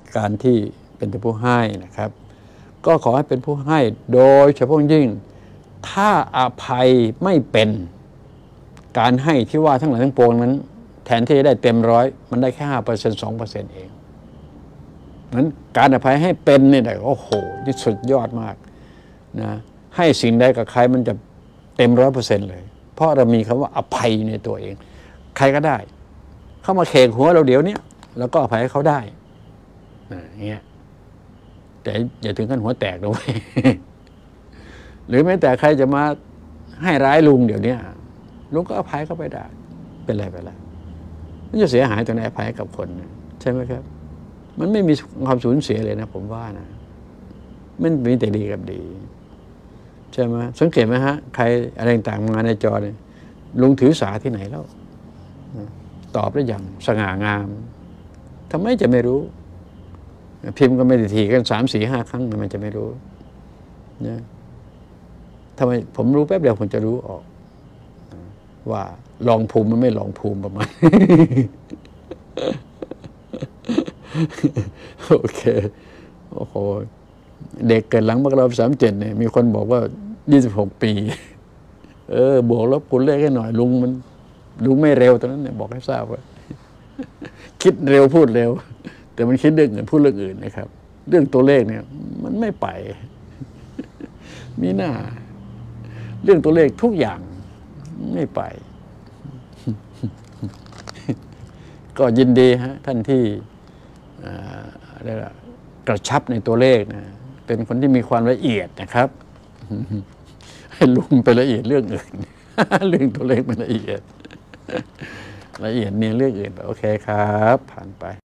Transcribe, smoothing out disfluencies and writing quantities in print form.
การที่เป็นผู้ให้นะครับก็ขอให้เป็นผู้ให้โดยเฉพาะยิ่งถ้าอภัยไม่เป็นการให้ที่ว่าทั้งหลายทั้งปวงนั้นแทนที่จะได้เต็มร้อยมันได้แค่ 5% 2% เองนั้นการอภัยให้เป็นเนี่ยโอ้โหนี่สุดยอดมากนะให้สิ่งใดกับใครมันจะเต็ม 100% เลยเพราะเรามีคำว่าอภัยในตัวเองใครก็ได้เข้ามาเขกหัวเราเดี๋ยวนี้แล้วก็อภัยให้เขาได้อย่างเงี้ยแต่อย่าถึงขั้นหัวแตกด้วย หรือแม้แต่ใครจะมาให้ร้ายลุงเดี๋ยวนี้ลุงก็อภัยเขาไปได้เป็นไรไปแล้วมันจะเสียหายตรงไหนอภัยกับคนใช่ไหมครับมันไม่มีความสูญเสียเลยนะผมว่านะมันมีแต่ดีกับดีใช่ไหมสังเกตไหมฮะใครอะไรต่างๆมาในจอเนี่ยลุงถือสาที่ไหนแล้วตอบได้อย่างสง่างามทำไมจะไม่รู้พิมพ์ก็ไม่ได้ทีกัน3 4 5 ครั้งมันจะไม่รู้นะทำไมผมรู้แป๊บเดียวผมจะรู้ออกว่าลองภูมิมันไม่ลองภูมิประมาณ โอเคโอ้โหเด็กเกิดหลังมกราคม37เนี่ยมีคนบอกว่า26 ปีบวกลบคูณเลขให้หน่อยลุงไม่เร็วตอนนั้นเนี่ยบอกให้ทราบว่าคิดเร็วพูดเร็วแต่มันคิดเรื่องอื่นพูดเรื่องอื่นนะครับเรื่องตัวเลขเนี่ยมันไม่ไปมีหน้าเรื่องตัวเลขทุกอย่างไม่ไป ก็ยินดีฮะท่านที่กระชับในตัวเลขนะเป็นคนที่มีความละเอียดนะครับ ให้ลุงไปละเอียดเรื่องอื่น เรื่องตัวเลขมันละเอียดเนี่ยเรื่องอื่นโอเคครับผ่านไป